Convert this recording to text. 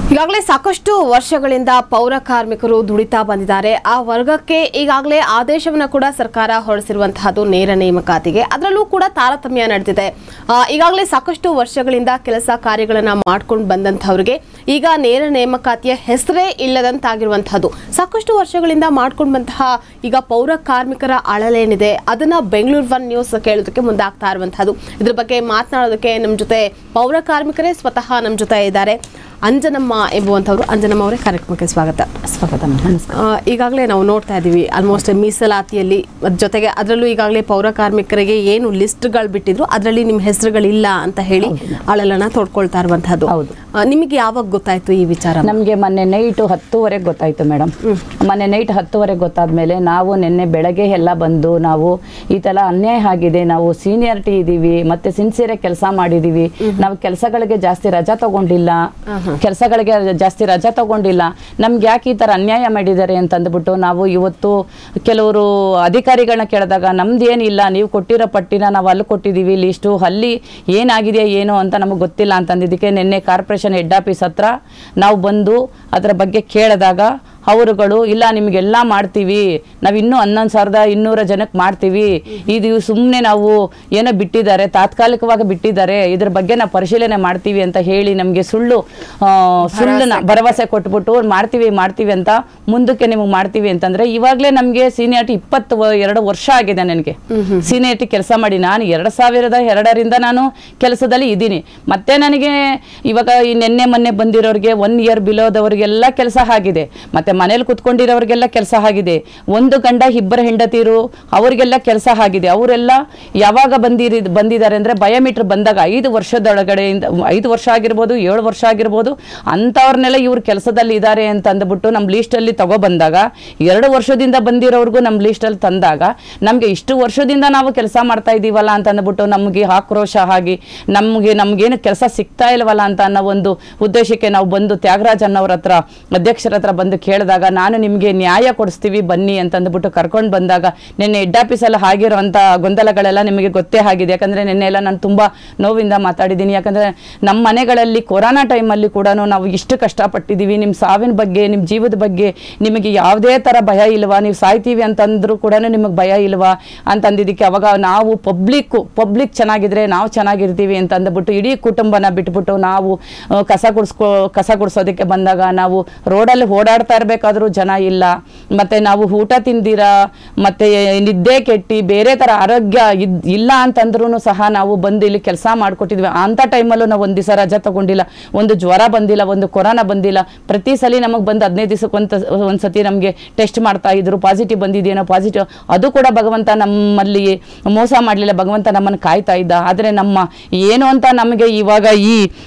ಈಗಾಗಲೇ ಸಾಕಷ್ಟು ವರ್ಷಗಳಿಂದ ಪೌರ ಕಾರ್ಮಿಕರು ದುಡಿತಾ ಬಂದಿದ್ದಾರೆ. ಆ ವರ್ಗಕ್ಕೆ ಈಗಾಗಲೇ ಆದೇಶವನ್ನು ಕೂಡ ಸರ್ಕಾರ ಹೊರಡಿಸಿರುವಂತಹದ್ದು ನೇರ ನೇಮಕಾತಿಗೆ. ಅದರಲ್ಲೂ ಕೂಡ ತಾರತಮ್ಯ ನಡೆದಿದೆ. ಈಗಾಗಲೇ ಸಾಕಷ್ಟು ವರ್ಷಗಳಿಂದ ಕೆಲಸ ಕಾರ್ಯಗಳನ್ನು ಮಾಡ್ಕೊಂಡು ಬಂದಂತಹವರಿಗೆ ಈಗ ನೇರ ನೇಮಕಾತಿಯ ಹೆಸರೇ ಇಲ್ಲದಂತಾಗಿರುವಂತಹದ್ದು. ಸಾಕಷ್ಟು ವರ್ಷಗಳಿಂದ ಮಾಡ್ಕೊಂಡು ಬಂತಹ ಈಗ ಪೌರ ಕಾರ್ಮಿಕರ ಅಳಲೇನಿದೆ ಅದನ್ನ ಬೆಂಗಳೂರು ಒನ್ ನ್ಯೂಸ್ ಕೇಳೋದಕ್ಕೆ ಮುಂದಾಗ್ತಾ ಇರುವಂತಹದ್ದು. ಇದ್ರ ಬಗ್ಗೆ ಮಾತನಾಡೋದಕ್ಕೆ ನಮ್ಮ ಜೊತೆ ಪೌರ ಕಾರ್ಮಿಕರೇ ಸ್ವತಃ ನಮ್ಮ ಜೊತೆ ಇದ್ದಾರೆ. ಅಂಜನಮ್ಮ ಎಂಬುವಂಥವ್ರು. ಅಂಜನಮ್ಮ ಅವರೇ, ಕಾರ್ಯಕ್ರಮಕ್ಕೆ ಸ್ವಾಗತ. ಈಗಾಗಲೇ ನಾವು ನೋಡ್ತಾ ಇದ್ದೀವಿ ಆಲ್ಮೋಸ್ಟ್ ಮೀಸಲಾತಿಯಲ್ಲಿ ಜೊತೆಗೆ ಅದರಲ್ಲೂ ಈಗಾಗಲೇ ಪೌರ ಕಾರ್ಮಿಕರಿಗೆ ಏನು ಲಿಸ್ಟ್ಗಳು ಬಿಟ್ಟಿದ್ರು ಅದರಲ್ಲಿ ನಿಮ್ಮ ಹೆಸರುಗಳಿಲ್ಲ ಅಂತ ಹೇಳಿ ಅಳಲನ್ನ ತೊಡ್ಕೊಳ್ತಾ ಇರುವಂತಹದ್ದು. ನಿಮಗೆ ಯಾವಾಗ ಗೊತ್ತಾಯ್ತು ಈ ವಿಚಾರ? ನಮಗೆ ಮೊನ್ನೆ ನೈಟ್ 10:30 ಗೊತ್ತಾಯ್ತು ಮೇಡಮ್. ಮೊನ್ನೆ ನೈಟ್ 10:30 ಗೊತ್ತಾದ್ಮೇಲೆ ನಾವು ನಿನ್ನೆ ಬೆಳಗ್ಗೆ ಎಲ್ಲ ಬಂದು ನಾವು ಈ ತರ ಅನ್ಯಾಯ ಆಗಿದೆ, ನಾವು ಸೀನಿಯರಿಟಿ ಇದೀವಿ, ಮತ್ತೆ ಸಿನ್ಸಿಯರ್ ಕೆಲಸ ಮಾಡಿದೀವಿ, ನಾವು ಕೆಲಸಗಳಿಗೆ ಜಾಸ್ತಿ ರಜಾ ತಗೊಂಡಿಲ್ಲ, ಕೆಲಸಗಳಿಗೆ ಜಾಸ್ತಿ ರಜಾ ತಗೊಂಡಿಲ್ಲ, ನಮ್ಗೆ ಯಾಕೆ ಈ ತರ ಅನ್ಯಾಯ ಮಾಡಿದ್ದಾರೆ ಅಂತ ಅಂದ್ಬಿಟ್ಟು ನಾವು ಇವತ್ತು ಕೆಲವರು ಅಧಿಕಾರಿಗಳನ್ನ ಕೇಳಿದಾಗ ನಮ್ದೇನಿಲ್ಲ, ನೀವು ಕೊಟ್ಟಿರೋ ಪಟ್ಟಿನ ನಾವು ಅಲ್ಲಿ ಕೊಟ್ಟಿದ್ದೀವಿ, ಲಿಸ್ಟು ಅಲ್ಲಿ ಏನಾಗಿದೆಯಾ ಏನೋ ಅಂತ ನಮಗೆ ಗೊತ್ತಿಲ್ಲ ಅಂತಂದಿದ್ದಕ್ಕೆ ನಿನ್ನೆ ಕಾರ್ಪೊರೇಷನ್ ಹೆಡ್ ಆಫೀಸ್ ಹತ್ರ ನಾವು ಬಂದು ಅದರ ಬಗ್ಗೆ ಕೇಳಿದಾಗ ಅವರುಗಳು ಇಲ್ಲ ನಿಮಗೆಲ್ಲ ಮಾಡ್ತೀವಿ, ನಾವು ಇನ್ನೂ 11,200 ಜನಕ್ಕೆ ಮಾಡ್ತೀವಿ, ಇದು ಸುಮ್ಮನೆ ನಾವು ಏನೋ ಬಿಟ್ಟಿದ್ದಾರೆ, ತಾತ್ಕಾಲಿಕವಾಗಿ ಬಿಟ್ಟಿದ್ದಾರೆ, ಇದ್ರ ಬಗ್ಗೆ ನಾವು ಪರಿಶೀಲನೆ ಮಾಡ್ತೀವಿ ಅಂತ ಹೇಳಿ ನಮಗೆ ಸುಳ್ಳನ್ನ ಭರವಸೆ ಕೊಟ್ಬಿಟ್ಟು ಮಾಡ್ತೀವಿ ಅಂತ ಮುಂದಕ್ಕೆ ನಿಮಗೆ ಮಾಡ್ತೀವಿ ಅಂತಂದ್ರೆ ಇವಾಗಲೇ ನಮಗೆ ಸೀನಿಯಾರಿಟಿ 22 ವರ್ಷ ಆಗಿದೆ. ನನಗೆ ಸೀನಿಯಾರಿಟಿ ಕೆಲಸ ಮಾಡಿ ನಾನು 2002ರಿಂದ ನಾನು ಕೆಲಸದಲ್ಲಿ ಇದ್ದೀನಿ. ಮತ್ತೆ ನನಗೆ ಇವಾಗ ಈ ನಿನ್ನೆ ಮೊನ್ನೆ ಬಂದಿರೋರಿಗೆ 1 ಇಯರ್ ಬಿಲೋದವ್ರಿಗೆಲ್ಲ ಕೆಲಸ ಆಗಿದೆ, ಮತ್ತೆ ಮನೇಲಿ ಕುತ್ಕೊಂಡಿರೋರಿಗೆಲ್ಲ ಕೆಲಸ ಆಗಿದೆ, ಒಂದು ಗಂಡ ಇಬ್ಬರು ಹೆಂಡತಿರು ಅವ್ರಿಗೆಲ್ಲ ಕೆಲಸ ಆಗಿದೆ. ಅವರೆಲ್ಲ ಯಾವಾಗ ಬಂದಿದ್ದಾರೆ ಅಂದ್ರೆ ಬಯೋಮೀಟರ್ ಬಂದಾಗ 5 ವರ್ಷದೊಳಗಡೆಯಿಂದ 5 ವರ್ಷ ಆಗಿರ್ಬೋದು, 7 ವರ್ಷ ಆಗಿರ್ಬೋದು, ಅಂಥವ್ರನ್ನೆಲ್ಲ ಇವ್ರು ಕೆಲಸದಲ್ಲಿ ಇದ್ದಾರೆ ಅಂತ ಅಂದ್ಬಿಟ್ಟು ನಮ್ಮ ಲೀಸ್ಟಲ್ಲಿ ತಗೊಬಂದಾಗ 2 ವರ್ಷದಿಂದ ಬಂದಿರೋರ್ಗು ನಮ್ಮ ಲೀಸ್ಟಲ್ಲಿ ತಂದಾಗ ನಮಗೆ ಇಷ್ಟು ವರ್ಷದಿಂದ ನಾವು ಕೆಲಸ ಮಾಡ್ತಾ ಇದ್ದೀವಲ್ಲ ಅಂತ ಅಂದ್ಬಿಟ್ಟು ನಮಗೆ ಆಕ್ರೋಶ ಆಗಿ ನಮ್ಗೇನು ಕೆಲಸ ಸಿಗ್ತಾ ಇಲ್ವಲ್ಲ ಅಂತ ಅನ್ನೋ ಒಂದು ಉದ್ದೇಶಕ್ಕೆ ನಾವು ಬಂದು ತ್ಯಾಗರಾಜ್ ಅನ್ನೋರ ಹತ್ರ ಅಧ್ಯಕ್ಷರ ಹತ್ರ ಬಂದು ಕೇಳಿದಾಗ ನಾನು ನಿಮಗೆ ನ್ಯಾಯ ಕೊಡಿಸ್ತೀವಿ ಬನ್ನಿ ಅಂತಂದ್ಬಿಟ್ಟು ಕರ್ಕೊಂಡು ಬಂದಾಗ ನಿನ್ನೆ ಹೆಡ್ ಆಫೀಸಲ್ಲಿ ಆಗಿರುವಂಥ ಗೊಂದಲಗಳೆಲ್ಲ ನಿಮಗೆ ಗೊತ್ತೇ ಆಗಿದೆ. ಯಾಕಂದರೆ ನಿನ್ನೆ ಎಲ್ಲ ನಾನು ತುಂಬ ನೋವಿಂದ ಮಾತಾಡಿದ್ದೀನಿ. ಯಾಕಂದರೆ ನಮ್ಮ ಮನೆಗಳಲ್ಲಿ ಕೊರೋನಾ ಟೈಮಲ್ಲಿ ಕೂಡ ನಾವು ಇಷ್ಟು ಕಷ್ಟಪಟ್ಟಿದ್ದೀವಿ, ನಿಮ್ಮ ಸಾವಿನ ಬಗ್ಗೆ ನಿಮ್ಮ ಜೀವದ ಬಗ್ಗೆ ನಿಮಗೆ ಯಾವುದೇ ಥರ ಭಯ ಇಲ್ವಾ, ನೀವು ಸಾಯ್ತೀವಿ ಅಂತಂದ್ರೂ ಕೂಡ ನಿಮಗೆ ಭಯ ಇಲ್ವಾ ಅಂತಂದಿದ್ದಕ್ಕೆ ಅವಾಗ ನಾವು ಪಬ್ಲಿಕ್ ಚೆನ್ನಾಗಿದ್ರೆ ನಾವು ಚೆನ್ನಾಗಿರ್ತೀವಿ ಅಂತ ಅಂದ್ಬಿಟ್ಟು ಇಡೀ ಕುಟುಂಬನ ಬಿಟ್ಬಿಟ್ಟು ನಾವು ಕಸ ಗುಡಿಸೋದಕ್ಕೆ ಬಂದಾಗ ನಾವು ರೋಡಲ್ಲಿ ಓಡಾಡ್ತಾ ಇರಬೇಕಾದ್ರೂ ಜನ ಇಲ್ಲ, ಮತ್ತೆ ನಾವು ಊಟ ತಿಂದಿರಾ ಮತ್ತೆ ನಿದ್ದೆ ಕೆಟ್ಟಿ ಬೇರೆ ಥರ ಆರೋಗ್ಯ ಇಲ್ಲ ಅಂತಂದ್ರೂ ಸಹ ನಾವು ಬಂದು ಇಲ್ಲಿ ಕೆಲಸ ಮಾಡಿಕೊಟ್ಟಿದ್ವಿ. ಅಂಥ ಟೈಮಲ್ಲೂ ನಾವು ಒಂದು ದಿವಸ ರಜಾ ತಗೊಂಡಿಲ್ಲ, ಒಂದು ಜ್ವರ ಬಂದಿಲ್ಲ, ಒಂದು ಕೊರೋನಾ ಬಂದಿಲ್ಲ. ಪ್ರತಿ ಸಲ ನಮಗೆ ಬಂದು 15 ದಿವಸಕ್ಕೆ ಒಂದ್ಸತಿ ನಮಗೆ ಟೆಸ್ಟ್ ಮಾಡ್ತಾ ಇದ್ರು, ಪಾಸಿಟಿವ್ ಬಂದಿದೆಯೇನೋ ಪಾಸಿಟಿವ್. ಅದು ಕೂಡ ಭಗವಂತ ನಮ್ಮಲ್ಲಿ ಮೋಸ ಮಾಡಲಿಲ್ಲ, ಭಗವಂತ ನಮ್ಮನ್ನು ಕಾಯ್ತಾ ಇದ್ದ. ಆದರೆ ನಮ್ಮ ಏನು ಅಂತ ನಮಗೆ ಇವಾಗ ಈ